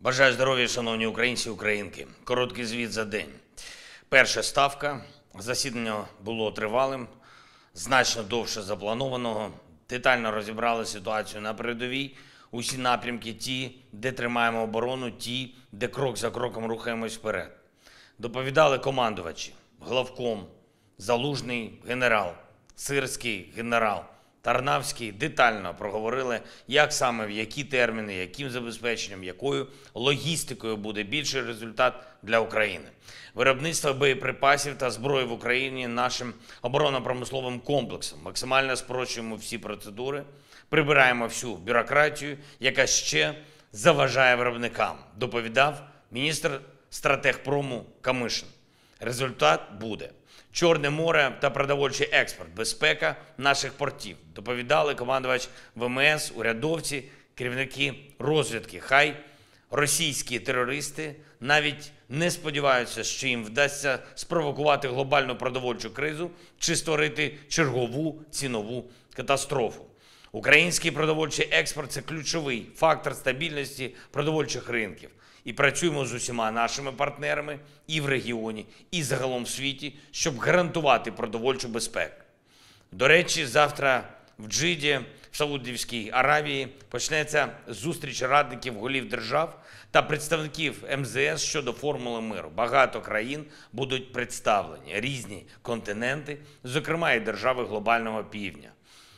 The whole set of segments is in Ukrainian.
Бажаю здоров'я, шановні українці і українки. Короткий звіт за день. Перша ставка. Засідання було тривалим, значно довше запланованого. Детально розібрали ситуацію на передовій. Усі напрямки ті, де тримаємо оборону, ті, де крок за кроком рухаємось вперед. Доповідали командувачі: Главком, Залужний генерал, Сирський генерал, Тарнавський. Детально проговорили, як саме, в які терміни, яким забезпеченням, якою логістикою буде більший результат для України. Виробництво боєприпасів та зброї в Україні нашим оборонно-промисловим комплексом. Максимально спрощуємо всі процедури, прибираємо всю бюрократію, яка ще заважає виробникам, доповідав міністр стратегпрому Камишин. Результат буде: Чорне море та продовольчий експорт, безпека наших портів. Доповідали командувач ВМС, урядовці, керівники розвідки. Хай російські терористи навіть не сподіваються, що їм вдасться спровокувати глобальну продовольчу кризу чи створити чергову цінову катастрофу. Український продовольчий експорт – це ключовий фактор стабільності продовольчих ринків. І працюємо з усіма нашими партнерами і в регіоні, і загалом в світі, щоб гарантувати продовольчу безпеку. До речі, завтра в Джиді, в Саудівській Аравії, почнеться зустріч радників голів держав та представників МЗС щодо формули миру. Багато країн будуть представлені, різні континенти, зокрема і держави глобального півдня.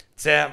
Це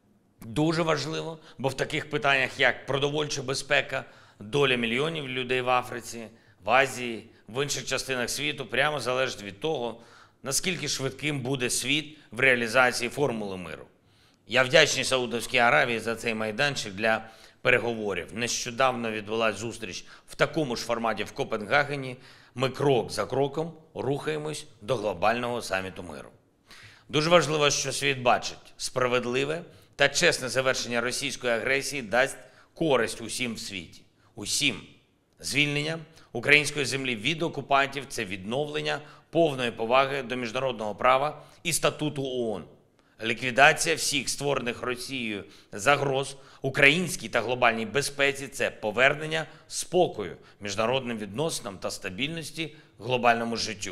дуже важливо, бо в таких питаннях, як продовольча безпека, доля мільйонів людей в Африці, в Азії, в інших частинах світу прямо залежить від того, наскільки швидким буде світ в реалізації формули миру. Я вдячний Саудівській Аравії за цей майданчик для переговорів. Нещодавно відбулася зустріч в такому ж форматі в Копенгагені. Ми крок за кроком рухаємось до глобального саміту миру. Дуже важливо, що світ бачить: справедливе та чесне завершення російської агресії дасть користь усім в світі. Усім. Звільнення української землі від окупантів – це відновлення повної поваги до міжнародного права і статуту ООН. Ліквідація всіх створених Росією загроз українській та глобальній безпеці – це повернення спокою міжнародним відносинам та стабільності глобальному життю.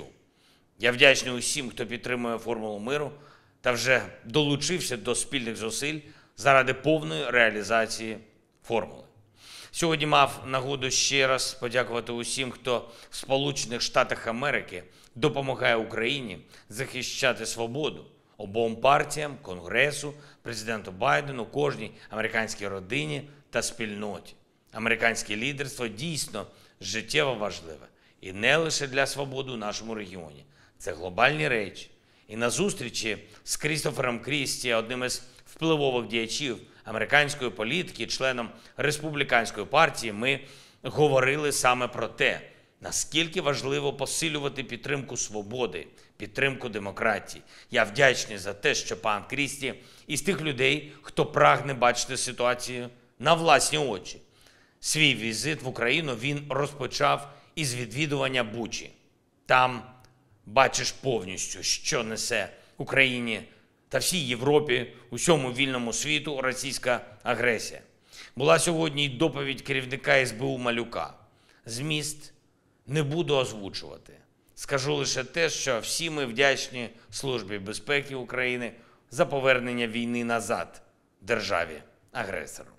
Я вдячний усім, хто підтримує формулу миру та вже долучився до спільних зусиль заради повної реалізації формули. Сьогодні мав нагоду ще раз подякувати усім, хто в Сполучених Штатах Америки допомагає Україні захищати свободу. Обом партіям, Конгресу, президенту Байдену, кожній американській родині та спільноті. Американське лідерство дійсно життєво важливе. І не лише для свободи у нашому регіоні. Це глобальні речі. І на зустрічі з Крістофером Крісті, одним із впливових діячів американської політики, членом республіканської партії, ми говорили саме про те, наскільки важливо посилювати підтримку свободи, підтримку демократії. Я вдячний за те, що пан Крісті із тих людей, хто прагне бачити ситуацію на власні очі. Свій візит в Україну він розпочав із відвідування Бучі. Там бачиш повністю, що несе Україні та всій Європі, усьому вільному світу російська агресія. Була сьогодні й доповідь керівника СБУ Малюка. Зміст не буду озвучувати. Скажу лише те, що всі ми вдячні Службі безпеки України за повернення війни назад державі-агресору.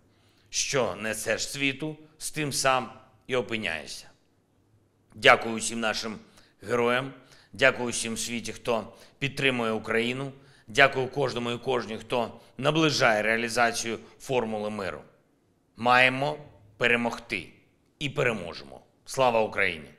Що несеш світу, з тим сам і опиняєшся. Дякую усім нашим героям, дякую усім в світі, хто підтримує Україну, дякую кожному і кожній, хто наближає реалізацію формули миру. Маємо перемогти і переможемо. Слава Україні!